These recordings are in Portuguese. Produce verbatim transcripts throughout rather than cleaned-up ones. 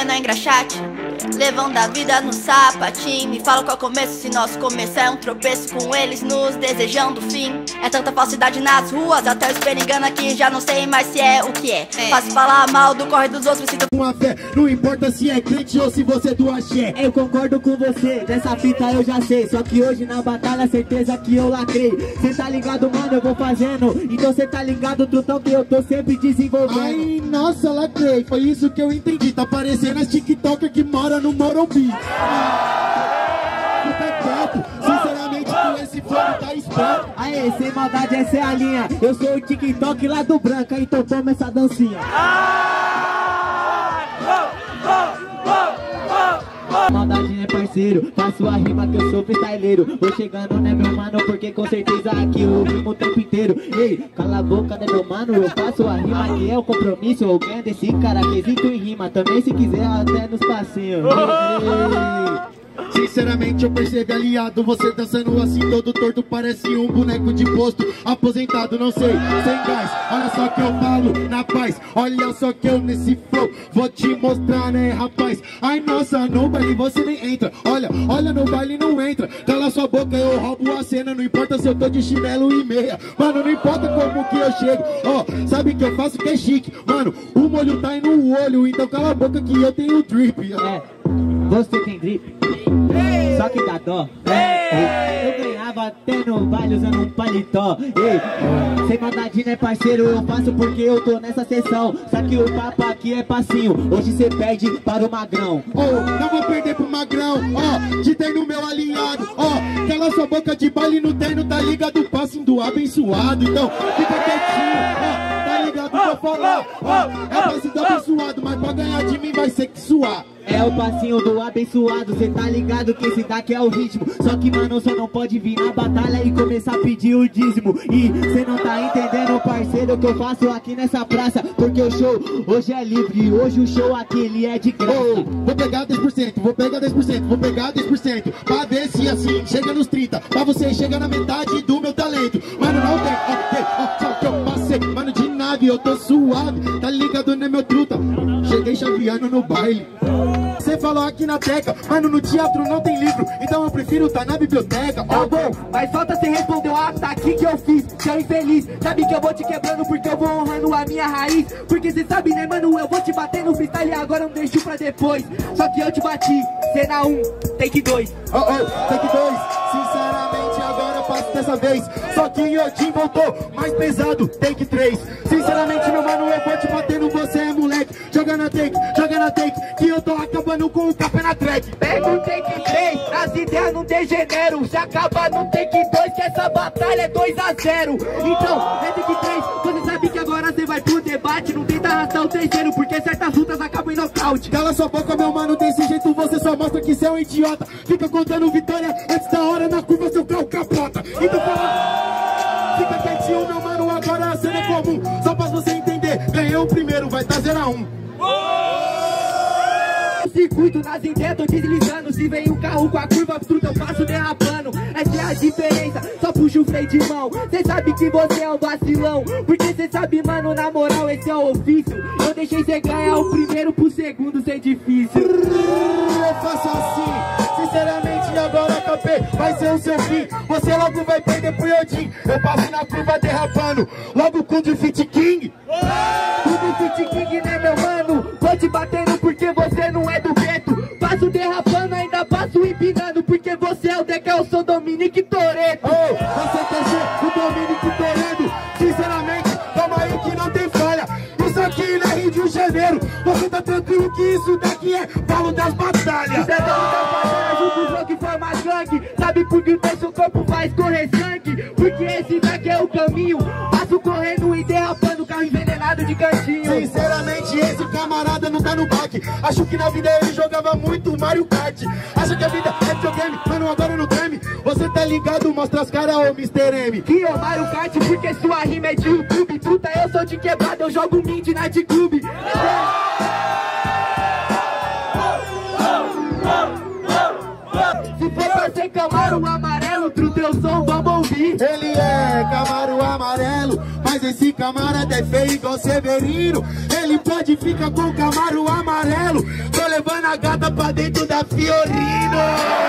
no engraxate, levando a vida no sapatinho. Me fala qual é o começo, se nosso começo é um tropeço, com eles nos desejando o fim. É tanta falsidade nas ruas, até o espelho engana que já não sei mais se é o que é, é. Fácil falar mal do corre dos outros, sinto com a fé, não importa se é crente ou se você é do axé. Eu concordo com você, dessa fita eu já sei, só que hoje na batalha certeza que eu lacrei. Cê tá ligado, mano, eu vou fazendo, então cê tá ligado, trutão, que eu tô sempre desenvolvendo. Ai, nossa, lacrei, foi isso que eu entendi. Tá parecendo as tiktoker que mora no Morumbi. Fica quieto, sinceramente com esse flow tá esperto. Aê, sem maldade, essa é a linha. Eu sou o TikTok lá do Branca, então toma essa dancinha. Maldade, né, parceiro? Faço a rima que eu sou freestyleiro. Vou chegando, né, meu mano, porque com certeza aqui eu rimo o tempo inteiro. Ei, cala a boca, né, meu mano? Eu faço a rima que é o compromisso. Eu ganho desse cara quesito em rima. Também, se quiser, até nos passinhos. Ei. Sinceramente eu percebi, aliado, você dançando assim todo torto, parece um boneco de posto aposentado, não sei, sem gás. Olha só que eu falo na paz, olha só que eu nesse flow vou te mostrar, né, rapaz. Ai, nossa, no baile você nem entra. Olha, olha, no baile não entra. Cala sua boca, eu roubo a cena. Não importa se eu tô de chinelo e meia, mano, não importa como que eu chego. Ó, oh, sabe que eu faço que é chique, mano, o molho tá aí no olho, então cala a boca que eu tenho drip. É, você tem drip, só que dá dó. É, eu ganhava até no baile usando um paletó. Ei, sem maldade, né, parceiro? Eu faço porque eu tô nessa sessão. Só que o papo aqui é passinho. Hoje cê perde para o magrão. Oh, não vou perder pro magrão. Ó, oh, de terno meu alinhado. Ó, oh, cala sua boca de baile no terno, tá ligado? O passinho do abençoado. Então, fica quietinho. Ó, oh, tá ligado? Vou falar. Ó, oh, é o passinho do abençoado, mas pra ganhar de mim vai ser que suar. É o passinho do abençoado, cê tá ligado que esse daqui é o ritmo. Só que, mano, só não pode vir na batalha e começar a pedir o dízimo. E cê não tá entendendo, parceiro, o que eu faço aqui nessa praça. Porque o show hoje é livre, hoje o show aqui ele é de graça. Oh, vou pegar dez por cento, vou pegar dez por cento, vou pegar dez por cento, pra ver se assim chega nos trinta, pra você chegar na metade do meu talento. Mano, não tem, ok, ó, só que eu passei, mano, de nave, eu tô suave, tá ligado, né, meu truta? Cheguei chaveando no baile. Você falou aqui na teca, mano, no teatro não tem livro, então eu prefiro tá na biblioteca. Tá oh, bom, mas falta você responder o ataque que eu fiz, seu infeliz. Sabe que eu vou te quebrando porque eu vou honrando a minha raiz. Porque cê sabe, né, mano, eu vou te bater no freestyle e agora não deixo pra depois. Só que eu te bati, cena um, take dois. Oh, oh, take dois, sinceramente agora eu passo dessa vez. Só que Yodin voltou mais pesado, take três. Sinceramente, meu mano, eu vou te bater no você é moleque. Joga na take, joga na take, que eu tô acabando com o café na track. Pega o take três, as ideias não degeneram. Se acaba no take dois, que essa batalha é dois a zero. Então, é take três, você sabe que agora você vai pro debate. Não tenta arrastar o terceiro, porque certas lutas acabam em nocaute. Cala sua boca, meu mano, desse jeito você só mostra que você é um idiota. Fica contando vitória antes da hora, na curva seu carro capota. Então fala, fica quietinho, meu mano, agora a cena é comum. Só pra você entender, ganhei o primeiro, vai dar zero a um. Circuito nas ideias, tô deslizando. Se vem o carro com a curva truta, eu passo derrapando. Essa é a diferença, só puxa o freio de mão. Cê sabe que você é um vacilão, porque cê sabe, mano, na moral, esse é o ofício. Eu deixei cê ganhar o primeiro pro segundo ser difícil. Eu faço assim, sinceramente agora acabei, vai ser o seu fim. Você logo vai perder pro Yodin. Eu passo na curva derrapando, logo com o Defeat King. O Defeat King, né, meu mano? Vou te batendo porque você não é do gueto. Passo derrapando, ainda passo empinando, porque você é o Deca, eu sou Dominique Toretto. Oh, você quer ser o Dominique Toretto? Sinceramente, calma aí que não tem falha. Isso aqui não é Rio de Janeiro. Você tá tranquilo que isso daqui é Paulo das Batalhas. Isso é Paulo das Batalhas, junto jogo que forma gangue. Sabe por que o seu corpo vai escorrer sangue? Porque esse daqui é o caminho. Passo correndo e derrapando, carro envenenado de cantinho. Sinceramente, esse camarada não tá no baque. Acho que na vida ele jogava muito Mario Kart. Acha que a vida é videogame, mano, agora não treme. Você tá ligado, mostra as caras, ô mister M. Que é Mario Kart, porque sua rima é de YouTube. Truta, eu sou de quebrada, eu jogo Midnight Club. Se for pra ser Camaro amarelo, truta, eu sou um Bumblebee. Ele é Camaro amarelo, Mas esse camarada é feio igual Severino. Ele pode ficar com o Camaro amarelo. Tô levando a gata pra dentro da Fiorino.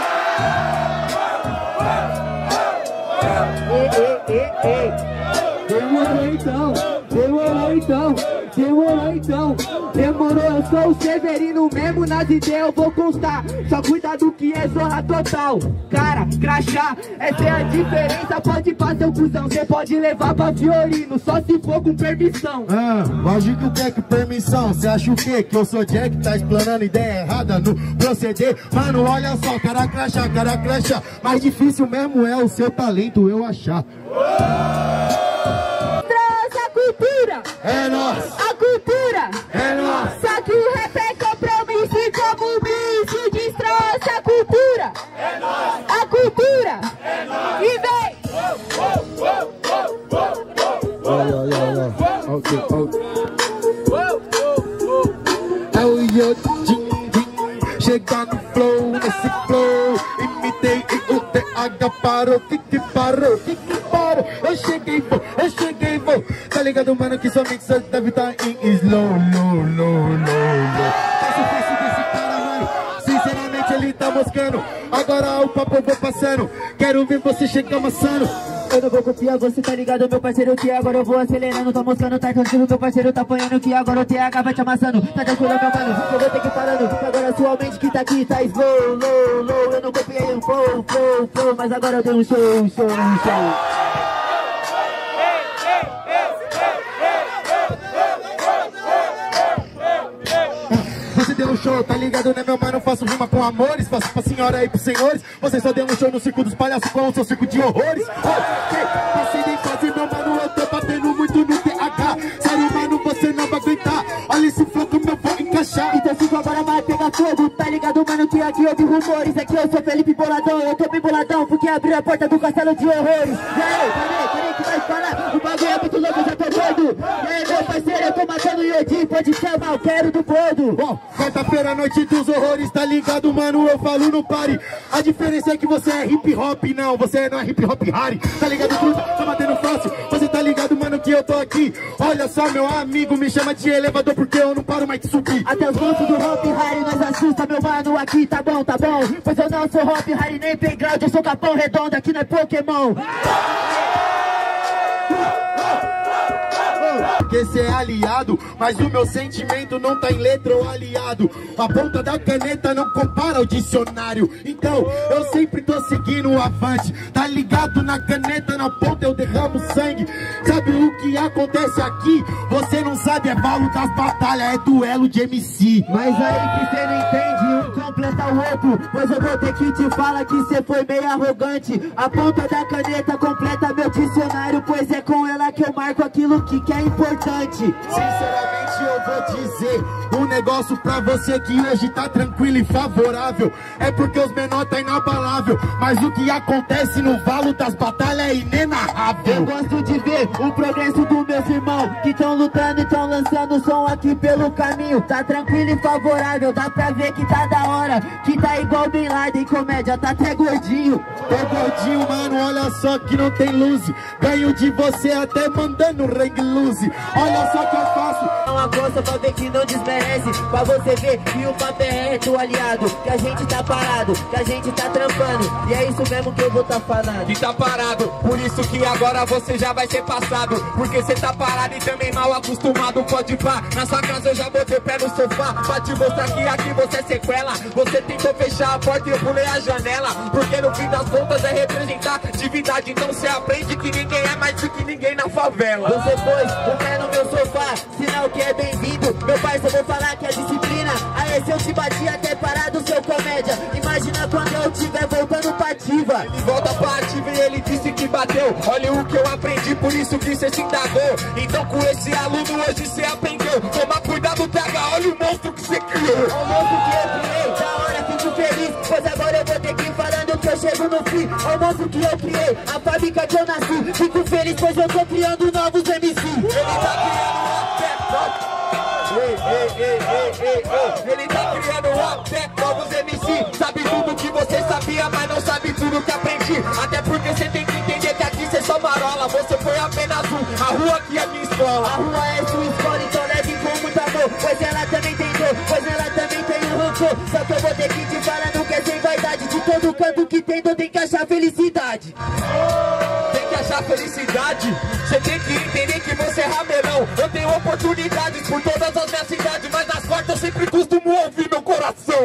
Ei, ei, ei, ei. Demorou então, demorou então, demorou então. Demorou, eu sou o Severino mesmo, nas ideias eu vou constar. Só cuidado que é zorra total. Cara, crachá, essa é a diferença. Pode fazer o cuzão, cê pode levar pra Fiorino, só se for com permissão. Ah, lógico que é que permissão. Cê acha o quê? Que eu sou Jack, tá explanando ideia errada no proceder? Mano, olha só, cara crachá, cara crachá. Mais difícil mesmo é o seu talento eu achar. Traz a cultura, É nóis, a cultura. é nóis. Só que o rap é compromisso e como bicho destroça a cultura. É nóis. A cultura. É nóis. E vem. Olha, olha, olha. Ok, ok. É o Yodin, chega no flow, nesse flow. Imitei e o T H parou. Que que parou? Que que parou? Eu cheguei, vou, eu cheguei, vou. Tá ligado, mano, que somente você deve estar em slow, low, low, low. Faz o face desse cara, mano. Sinceramente, ele tá moscando. Agora o papo eu vou passando. Quero ver você chegar amassando. Eu não vou copiar, você tá ligado, meu parceiro, que agora eu vou acelerando. Tá moscando, tá tranquilo, meu parceiro tá apanhando, que agora o T H vai te amassando. Tá tranquilo, meu mano, eu vou ter que ir parando, que agora sua mente que tá aqui tá slow, low, low. Eu não copiei um flow, flow, flow, mas agora eu tenho um show, show, show. Você deu um show, tá ligado, né, meu mano? Faço rima com amores, faço pra senhora e pros senhores. Você só deu um show no circo dos palhaços com o seu circo de horrores. Oh, passei nem fazer, meu mano, eu tô batendo muito no T H. Sério, mano, você não vai aguentar. Olha esse flow como eu vou encaixar. Então se agora vai pegar fogo, tá ligado, mano, que aqui ouvi rumores. Aqui eu sou Felipe Boladão, eu tô bem boladão, porque abriu a porta do castelo de horrores. E aí, peraí, peraí que vai falar, o bagulho é muito louco, eu já tô doido. E aí, meu parceiro, eu tô matando o Yodin, pode chamar, eu quero do bordo. Ó, quarta-feira, noite dos horrores, tá ligado, mano? Eu falo no party. A diferença é que você é hip hop, não, você não é hip hop Harry. Tá ligado, tudo? Tá batendo fácil. Você tá ligado, mano, que eu tô aqui. Olha só, meu amigo, me chama de elevador porque eu não paro mais de subir. Até os monstros do Hop Harry nós assusta, meu mano, aqui tá bom, tá bom. Pois eu não sou Hop Harry nem playground, eu sou Capão Redondo, aqui não é Pokémon. Porque cê é aliado, mas o meu sentimento não tá em letra ou aliado. A ponta da caneta não compara o dicionário. Então eu sempre tô seguindo avante. Tá ligado, na caneta, na ponta eu derramo sangue. Sabe o que acontece aqui? Você não sabe, é balo das batalhas, é duelo de M C. Mas aí que cê não entende, um completa o outro. Pois eu vou ter que te falar que cê foi meio arrogante. A ponta da caneta completa meu dicionário, pois é com ela que eu marco aquilo que, que é importante. Sinceramente eu vou dizer um negócio pra você que hoje tá tranquilo e favorável. É porque os menores tá inabalável, mas o que acontece no valo das batalhas é inenarrável. Eu gosto de ver o progresso dos meus irmãos que tão lutando e tão lançando som aqui pelo caminho. Tá tranquilo e favorável, dá pra ver que tá da hora, que tá igual Bin Laden, comédia, tá até gordinho. Tô gordinho, mano, olha só que não tem luz. Ganho de você até mandando ring loose. Olha só que eu faço. Uma coisa pra ver que não desmerece, pra você ver que o papo é reto, aliado. Que a gente tá parado, que a gente tá trampando. E é isso mesmo que eu vou tá falando. Que tá parado, por isso que agora você já vai ser passado. Porque cê tá parado e também mal acostumado. Pode pá, na sua casa eu já botei o pé no sofá pra te mostrar que aqui você é sequela. Você tentou fechar a porta e eu pulei a janela. Porque no fim das contas é representar divindade. Então cê aprende que ninguém é mais do que ninguém na favela. Você pôs o pé no meu sofá, sinal que é bem-vindo. Meu pai, só vou falar que é disciplina. Aí se eu te bati até parado, seu comédia. Imagina quando eu tiver voltando pra ativa. Ele volta pra ativa e ele disse que bateu. Olha o que eu aprendi, por isso que cê se indagou. Então com esse aluno hoje cê aprendeu. Toma cuidado, pega, olha o monstro que cê criou. O monstro que eu criei, da hora fico feliz. Pois agora eu vou ter que ir falando que eu chego no fim. O monstro que eu criei, a fábrica que eu nasci. Fico feliz pois eu tô criando novos M C. Ele tá criando até ei, ei, ei, ei, ei, ei. Ele tá criando até novos M C. Sabe tudo que você sabia, mas não sabe tudo que aprendi. Até porque você tem que entender que aqui cê só marola. Você foi apenas um, a rua que violão. A rua é sua escola, então leve com muito amor, pois ela também tem dor, pois ela também tem um rancor. Só que eu vou ter que te falar, não quer sem vaidade. De todo canto que tem dor tem que achar felicidade. Tem que achar felicidade. Você tem que entender que você é ramelão. Eu tenho oportunidades por todas as minhas cidades, mas nas quartas eu sempre costumo ouvir meu coração.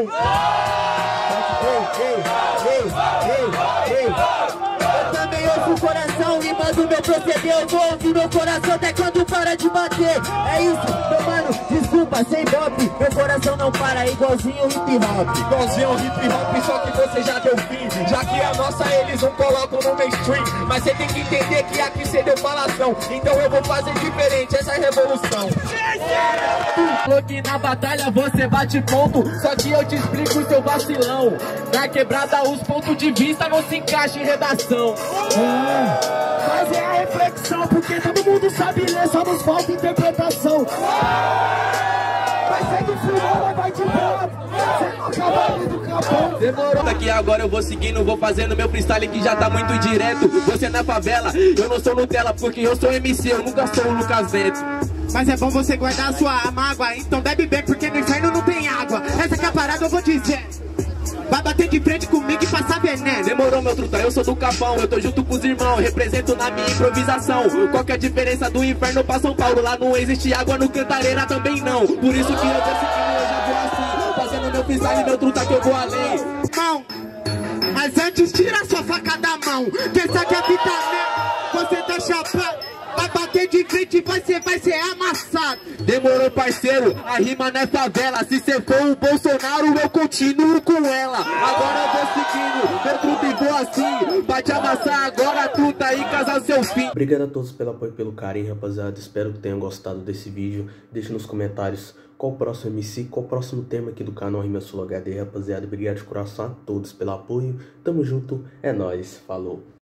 Ei, ei, ei, ei, ei. Eu também ouço o coração e mando meu proceder. Eu vou ouvir meu coração até quando para de bater. É isso, meu mano, desculpa, sem bop. Meu coração não para, igualzinho hip hop. Igualzinho hip hop, só que você já deu fim. Já que a nossa eles não colocam no mainstream. Mas você tem que entender que aqui você deu falação. Então eu vou fazer diferente, essa é a revolução. Falou que na batalha você bate ponto, só que eu te explico seu vacilão. Na quebrada os pontos de vista não se encaixam em redação. É, mas é a reflexão, porque todo mundo sabe ler, só nos falta interpretação. Mas segue o filão, mas vai de boa. Você não acaba ali do capão. Demorou. Daqui agora eu vou seguindo, vou fazendo meu freestyle que já tá muito direto. Você na favela, eu não sou Nutella, porque eu sou M C, eu nunca sou o Lucas Neto. Mas é bom você guardar a sua mágoa, então bebe bem, porque no inferno não tem água. Essa que é a parada, eu vou dizer. Vai bater de frente comigo e passar veneno. Demorou, meu truta, eu sou do Capão, eu tô junto com os irmãos, represento na minha improvisação. Qual que é a diferença do inferno pra São Paulo? Lá não existe água, no Cantareira também não. Por isso que eu tô seguindo, eu já vou assim, fazendo meu freestyle, meu truta, que eu vou além. Mão, mas antes tira sua faca da mão, que essa aqui é a fita mesmo. Você tá chapado. Vai bater de frente e você vai ser amassado. Demorou, parceiro, a rima não é favela. Se cê for o Bolsonaro, eu continuo com ela. Agora eu vou seguindo, meu truta e vou assim. Vai te amassar agora, truta, aí casar seu fim. Obrigado a todos pelo apoio e pelo carinho, rapaziada. Espero que tenham gostado desse vídeo. Deixe nos comentários qual o próximo M C, qual o próximo tema aqui do canal Rima Sul H D, rapaziada. Obrigado de coração a todos pelo apoio. Tamo junto, é nóis, falou.